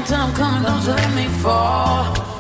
long time coming, don't you let me fall.